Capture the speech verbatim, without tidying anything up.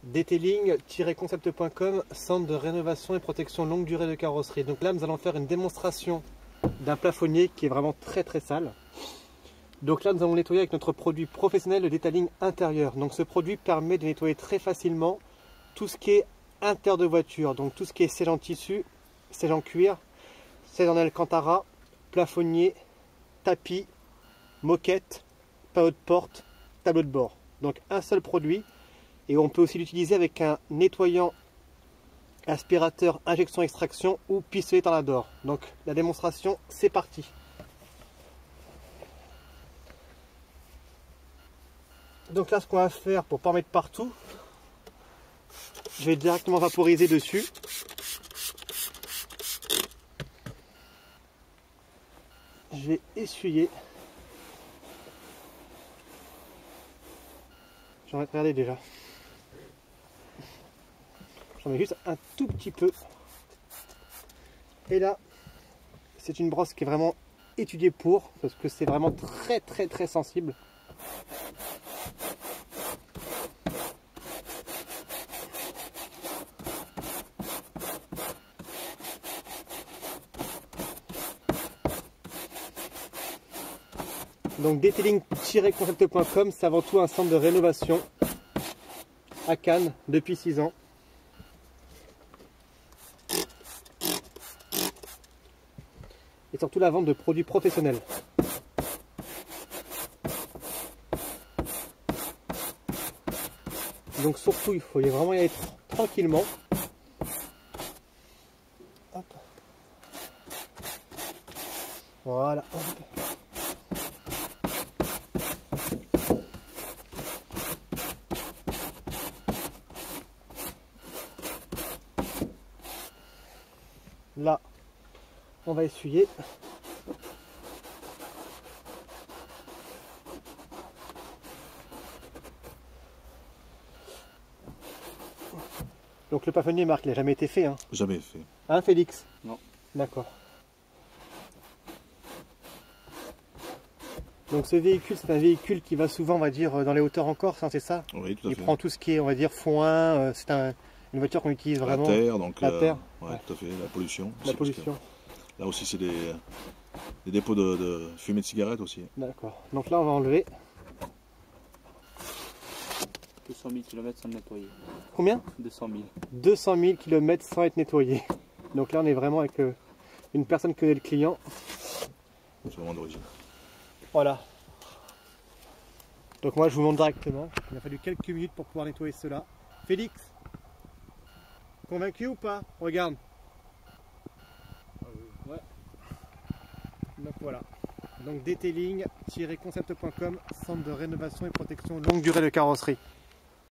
detailing tiret concept point com, centre de rénovation et protection longue durée de carrosserie. Donc là nous allons faire une démonstration d'un plafonnier qui est vraiment très très sale. Donc là nous allons nettoyer avec notre produit professionnel de detailing intérieur. Donc ce produit permet de nettoyer très facilement tout ce qui est intérieur de voiture, donc tout ce qui est siège en tissu, siège en cuir, siège en alcantara, plafonnier, tapis, moquette, panneau de porte, tableau de bord. Donc un seul produit. Et on peut aussi l'utiliser avec un nettoyant aspirateur injection extraction ou pistolet tornador. Donc la démonstration, c'est parti. Donc là ce qu'on va faire pour ne pas en mettre partout, je vais directement vaporiser dessus. Je vais essuyer. J'en vais regarder déjà. J'en mets juste un tout petit peu. Et là, c'est une brosse qui est vraiment étudiée pour, parce que c'est vraiment très très très sensible. Donc detailing tiret concept point com, c'est avant tout un centre de rénovation à Cannes depuis six ans. Et surtout la vente de produits professionnels. Donc surtout il faut y vraiment y aller tranquillement. Hop. Voilà. Hop. Là, on va essuyer. Donc le plafonnier, Marc, il n'a jamais été fait, hein? Jamais fait. Hein, Félix? Non. D'accord. Donc ce véhicule, c'est un véhicule qui va souvent, on va dire, dans les hauteurs en Corse, hein, c'est ça? Oui, tout à il fait. Il prend tout ce qui est, on va dire, foin. Euh, c'est un, une voiture qu'on utilise vraiment. La terre, donc. La euh, terre. Ouais, Ouais. tout à fait. La pollution. La pollution. Là aussi, c'est des, des dépôts de, de fumée de cigarette aussi. D'accord. Donc là, on va enlever. deux cent mille kilomètres sans nettoyer. Combien? deux cent mille. deux cent mille kilomètres sans être nettoyé. Donc là, on est vraiment avec euh, une personne qui connaît le client. C'est vraiment d'origine. Voilà. Donc moi, je vous montre directement. Il a fallu quelques minutes pour pouvoir nettoyer cela. Félix, convaincu ou pas? Regarde. Ouais. Donc voilà. Donc detailing tiret concept point com, centre de rénovation et protection longue durée de carrosserie.